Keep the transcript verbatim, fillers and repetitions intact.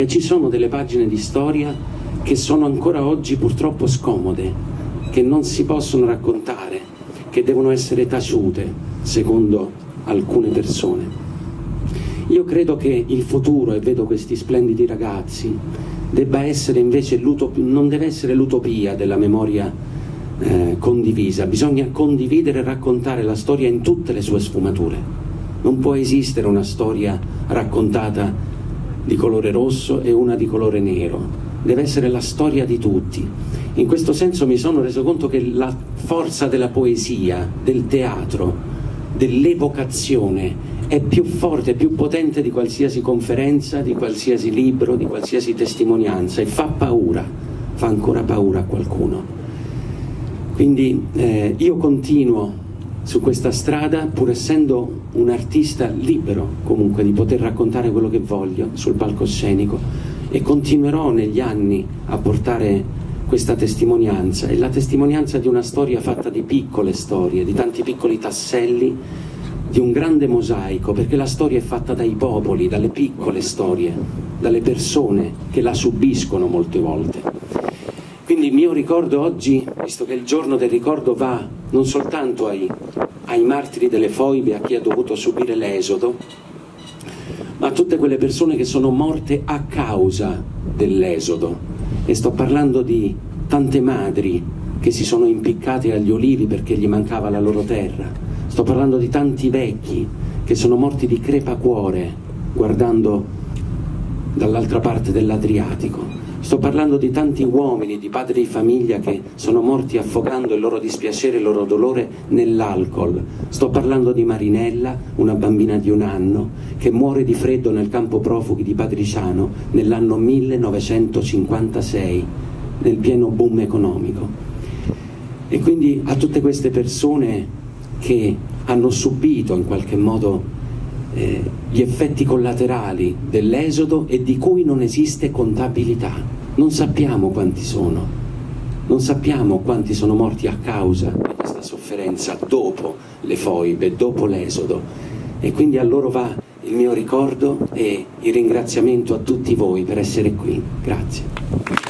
E ci sono delle pagine di storia che sono ancora oggi purtroppo scomode, che non si possono raccontare, che devono essere taciute, secondo alcune persone. Io credo che il futuro, e vedo questi splendidi ragazzi, debba essere invece non deve essere l'utopia della memoria eh, condivisa. Bisogna condividere e raccontare la storia in tutte le sue sfumature. Non può esistere una storia raccontata di colore rosso e una di colore nero. Deve essere la storia di tutti. In questo senso mi sono reso conto che la forza della poesia, del teatro, dell'evocazione è più forte, è più potente di qualsiasi conferenza, di qualsiasi libro, di qualsiasi testimonianza, e fa paura, fa ancora paura a qualcuno. Quindi eh, io continuo su questa strada, pur essendo un artista libero comunque di poter raccontare quello che voglio sul palcoscenico, e continuerò negli anni a portare questa testimonianza, è la testimonianza di una storia fatta di piccole storie, di tanti piccoli tasselli, di un grande mosaico, perché la storia è fatta dai popoli, dalle piccole storie, dalle persone che la subiscono molte volte. Quindi il mio ricordo oggi, visto che il giorno del ricordo va non soltanto ai, ai martiri delle foibe, a chi ha dovuto subire l'esodo, ma a tutte quelle persone che sono morte a causa dell'esodo. E sto parlando di tante madri che si sono impiccate agli olivi perché gli mancava la loro terra. Sto parlando di tanti vecchi che sono morti di crepacuore guardando dall'altra parte dell'Adriatico. Sto parlando di tanti uomini, di padri di famiglia che sono morti affogando il loro dispiacere, il loro dolore nell'alcol. Sto parlando di Marinella, una bambina di un anno, che muore di freddo nel campo profughi di Padriciano nell'anno millenovecentocinquantasei, nel pieno boom economico. E quindi a tutte queste persone che hanno subito in qualche modo eh, gli effetti collaterali dell'esodo e di cui non esiste contabilità. Non sappiamo quanti sono, non sappiamo quanti sono morti a causa di questa sofferenza dopo le foibe, dopo l'esodo, e quindi a loro va il mio ricordo e il ringraziamento a tutti voi per essere qui. Grazie.